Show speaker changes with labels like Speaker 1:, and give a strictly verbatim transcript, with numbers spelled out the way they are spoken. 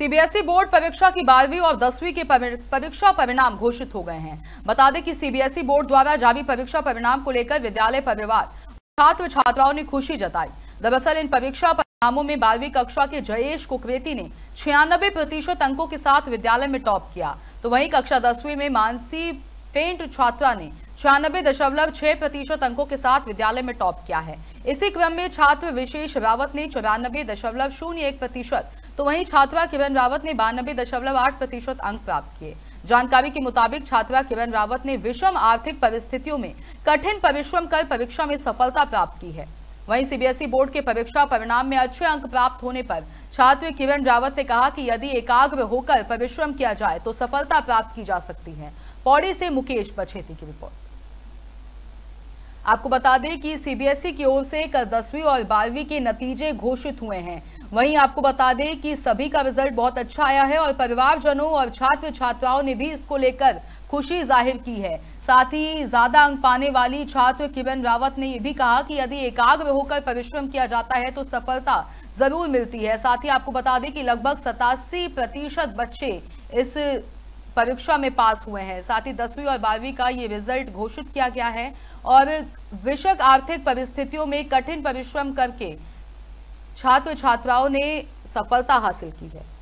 Speaker 1: CBSE board परीक्षा की बारहवीं और दसवीं के परीक्षा परिणाम घोषित हो गए हैं। बता दें कि सीबीएसई बोर्ड द्वारा जारी परीक्षा परिणाम को लेकर विद्यालय परिवार, छात्र छात्राओं ने खुशी जताई। दरअसल इन परीक्षा परिणामों में बारहवीं कक्षा के जयेश कुकरेती ने छियानबे प्रतिशत अंकों के साथ विद्यालय में टॉप किया, तो वहीं कक्षा दसवीं में मानसी पेंट छात्रा ने छियानबे दशमलव छह प्रतिशत अंकों के साथ विद्यालय में टॉप किया है। इसी क्रम में छात्र विशेष रावत ने चौरानबे दशमलव शून्य एक प्रतिशत, तो वहीं छात्रा किरण रावत ने बानबे दशमलव आठ प्रतिशत अंक प्राप्त किए। जानकारी के मुताबिक छात्रा किरण रावत ने विषम आर्थिक परिस्थितियों में कठिन परिश्रम कर परीक्षा में सफलता प्राप्त की है। वहीं सीबीएसई बोर्ड के परीक्षा परिणाम में अच्छे अंक प्राप्त होने पर छात्र किरण रावत ने कहा कि यदि एकाग्र होकर परिश्रम किया जाए तो सफलता प्राप्त की जा सकती है। पौड़ी से मुकेश बछेती की रिपोर्ट। आपको बता दें कि सीबीएसई की ओर से कल दसवीं और बारहवीं के नतीजे घोषित हुए हैं। वहीं आपको बता दें कि सभी का रिजल्ट बहुत अच्छा आया है और परिवारजनों और छात्र छात्राओं ने भी इसको लेकर खुशी जाहिर की है। साथ ही ज्यादा अंक पाने वाली छात्र किरण रावत ने यह भी कहा कि यदि एकाग्र होकर परिश्रम किया जाता है तो सफलता जरूर मिलती है। साथ ही आपको बता दें कि लगभग सतासी प्रतिशत बच्चे इस परीक्षा में पास हुए हैं। साथ ही दसवीं और बारहवीं का ये रिजल्ट घोषित किया गया है और विषम आर्थिक परिस्थितियों में कठिन परिश्रम करके छात्र छात्राओं ने सफलता हासिल की है।